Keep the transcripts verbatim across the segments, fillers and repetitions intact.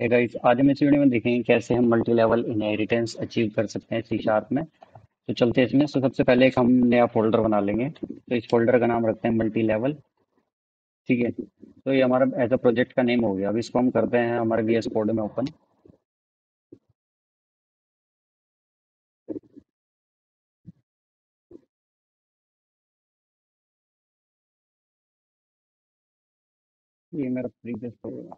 है गाइस, आज हम इस वीडियो में देखेंगे कैसे हम मल्टी लेवल इनहेरिटेंस अचीव कर सकते हैं सी शार्प में। तो चलते हैं इसमें। तो सबसे पहले एक हम नया फोल्डर बना लेंगे। तो इस फोल्डर का नाम रखते हैं मल्टी लेवल। ठीक है, तो ये हमारा एज अ प्रोजेक्ट का नेम हो गया। अब इसको हम करते हैं हमारे वी एस कोड में ओपन। ये मेरा प्रीवियस होगा।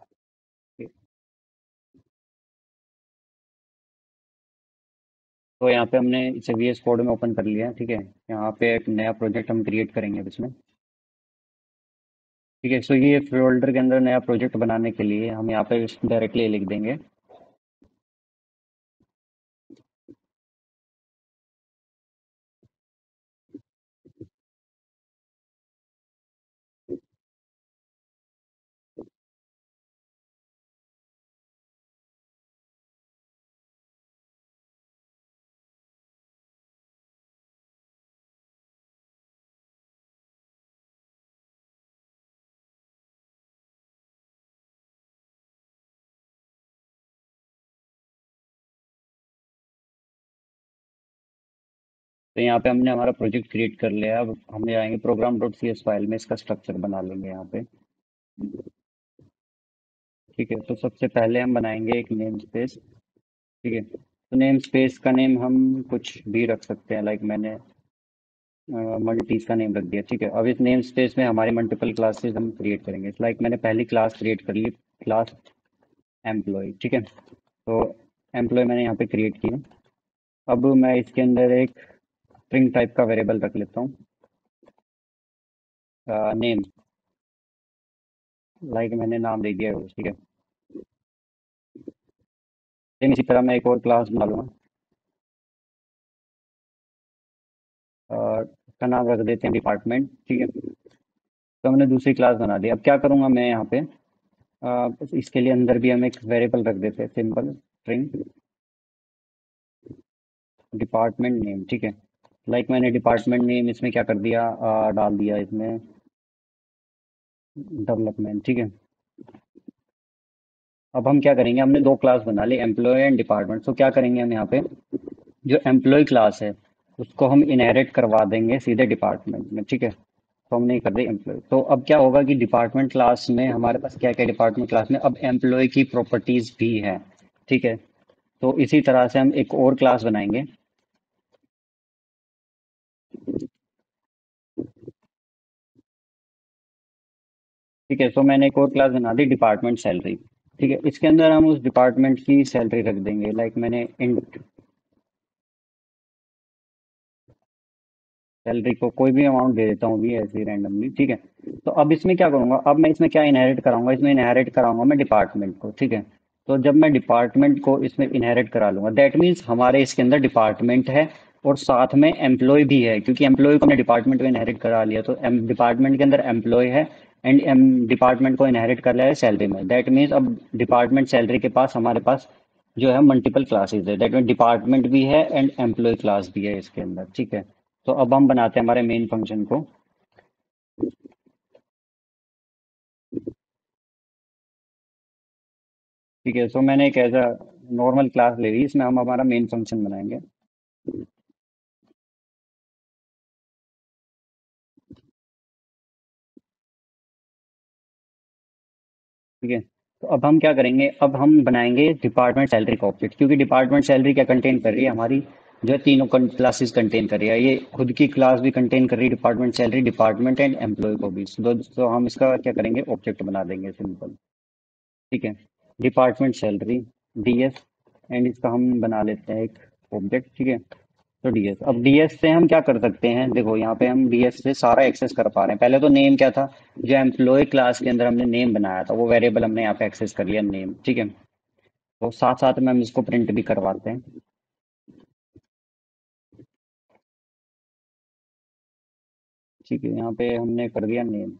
तो यहाँ पे हमने इसे वी एस कोड में ओपन कर लिया है। ठीक है, यहाँ पे एक नया प्रोजेक्ट हम क्रिएट करेंगे अब इसमें। ठीक है, सो ये फोल्डर के अंदर नया प्रोजेक्ट बनाने के लिए हम यहाँ पे डायरेक्टली लिख देंगे। तो यहाँ पे हमने हमारा प्रोजेक्ट क्रिएट कर लिया। अब हम जाएंगे program dot C S file में, इसका स्ट्रक्चर बना लेंगे यहाँ पे। ठीक है, तो सबसे पहले हम बनाएंगे एक नेम स्पेस। ठीक है, तो नेम स्पेस का नेम हम कुछ भी रख सकते हैं। लाइक मैंने मल्टीज का नेम रख दिया। ठीक है, अब इस नेम स्पेस में हमारी मल्टीपल क्लासेस हम क्रिएट करेंगे। लाइक मैंने पहली क्लास क्रिएट कर ली, क्लास एम्प्लॉय। ठीक है, तो एम्प्लॉय मैंने यहाँ पे क्रिएट किया। अब मैं इसके अंदर एक स्ट्रिंग टाइप का वेरिएबल रख लेता हूँ, नेम। लाइक मैंने नाम दे दिया है वो। ठीक है, सेम इसी तरह मैं एक और क्लास बना लूंगा और उसका नाम रख देते हैं डिपार्टमेंट। ठीक है, तो हमने दूसरी क्लास बना दी। अब क्या करूंगा मैं यहाँ पे, अ, बस इसके लिए अंदर भी हम एक वेरिएबल रख देते हैं, सिंपल स्ट्रिंग डिपार्टमेंट नेम। ठीक है, लाइक मैंने डिपार्टमेंट नेम इसमें क्या कर दिया, अ, डाल दिया इसमें डेवलपमेंट। ठीक है, अब हम क्या करेंगे, हमने दो क्लास बना ली, एम्प्लॉय एंड डिपार्टमेंट। तो क्या करेंगे हम यहाँ पे, जो एम्प्लॉय क्लास है उसको हम इनहेरिट करवा देंगे सीधे डिपार्टमेंट में। ठीक है, तो हमने कर दी एम्प्लॉय। तो अब क्या होगा कि डिपार्टमेंट क्लास में हमारे पास क्या क्या, डिपार्टमेंट क्लास में अब एम्प्लॉय की प्रॉपर्टीज भी है। ठीक है, तो इसी तरह से हम एक और क्लास बनाएंगे। ठीक है, तो मैंने एक और क्लास बना दी डिपार्टमेंट सैलरी। ठीक है, इसके अंदर हम उस डिपार्टमेंट की सैलरी रख देंगे। लाइक मैंने इंट सैलरी को कोई भी अमाउंट दे देता हूँ भी ऐसे ही रैंडमली। ठीक है, तो अब इसमें क्या करूंगा, अब मैं इसमें क्या इनहेरिट कराऊंगा, इसमें इनहेरिट कराऊंगा मैं डिपार्टमेंट को। ठीक है, तो जब मैं डिपार्टमेंट को इसमें इनहेरिट करा लूंगा, दैट मीन्स हमारे इसके अंदर डिपार्टमेंट है और साथ में एम्प्लॉय भी है, क्योंकि एम्प्लॉय को हमने डिपार्टमेंट में इनहेरिट करा लिया। तो डिपार्टमेंट के अंदर एम्प्लॉय है एंड डिपार्टमेंट को इनहेरिट कर लिया है सैलरी में। दैट मीन्स अब डिपार्टमेंट सैलरी के पास हमारे पास जो है मल्टीपल क्लासेस है। दैट मीन डिपार्टमेंट भी है एंड एम्प्लॉय क्लास भी है इसके अंदर। ठीक है, तो अब हम बनाते हैं हमारे मेन फंक्शन को। ठीक है, तो मैंने एक ऐसा नॉर्मल क्लास ले ली, इसमें हम हमारा मेन फंक्शन बनाएंगे। ठीक है, तो अब हम क्या करेंगे, अब हम बनाएंगे डिपार्टमेंट सैलरी का ऑब्जेक्ट, क्योंकि डिपार्टमेंट सैलरी क्या कंटेन कर रही है, हमारी जो है तीनों क्लासेस कंटेन कर रही है। ये खुद की क्लास भी कंटेन कर रही है department salary, department and employ को भी। तो, तो हम इसका क्या करेंगे, ऑब्जेक्ट बना देंगे सिंपल। ठीक है, डिपार्टमेंट सैलरी डीएस, एंड इसका हम बना लेते हैं एक ऑब्जेक्ट। ठीक है, तो डीएस, अब डीएस से हम क्या कर सकते हैं, देखो यहाँ पे हम डीएस से सारा एक्सेस कर पा रहे हैं। पहले तो नेम क्या था, जो एम्प्लॉय क्लास के अंदर हमने नेम बनाया था वो वेरिएबल हमने यहाँ पे एक्सेस कर लिया, नेम। ठीक है, तो साथ साथ में हम इसको प्रिंट भी करवाते हैं। ठीक है, यहाँ पे हमने कर दिया नेम।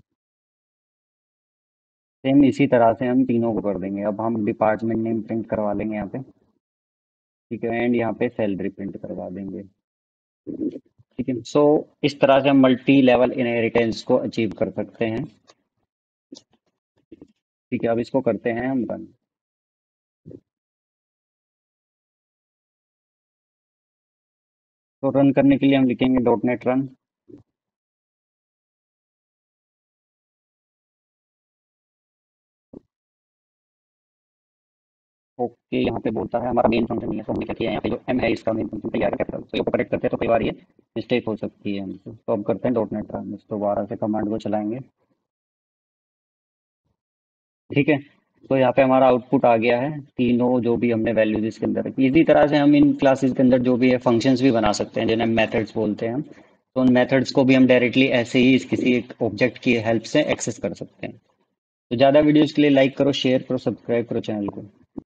सेम इसी तरह से हम तीनों को कर देंगे। अब हम डिपार्टमेंट नेम प्रिंट करवा लेंगे यहाँ पे। ठीक है, एंड यहाँ पे सैलरी प्रिंट करवा देंगे। ठीक है, सो इस तरह से हम मल्टी लेवल इनहेरिटेंस को अचीव कर सकते हैं। ठीक है, अब इसको करते हैं हम रन। तो रन करने के लिए हम लिखेंगे डॉट नेट रन। ओके, यहाँ पे बोलता है हमारा मेन फंक्शन नहीं है, तो हमने क्या किया यहाँ पे जो एम है इसका मेन फंक्शन तैयार है कैपिटल, तो ये करेक्ट करते हैं तो कई बार ये मिस्टेक हो सकती है हमसे। तो अब करते हैं डॉट नेट रन, इस दोबारा से कमांड को चलाएंगे। ठीक है, तो यहाँ पे हमारा आउटपुट आ गया है, तीनों जो भी हमने वैल्यूज इसके अंदर रखी। इसी तरह से हम इन क्लासेस के अंदर जो भी है फंक्शंस भी बना सकते हैं, जिन्हें मेथड्स बोलते हैं हम। तो उन मेथड्स को भी हम डायरेक्टली ऐसे ही इस किसी एक ऑब्जेक्ट की हेल्प से एक्सेस कर सकते हैं। तो ज़्यादा वीडियोस के लिए लाइक करो, शेयर करो, सब्सक्राइब करो चैनल को।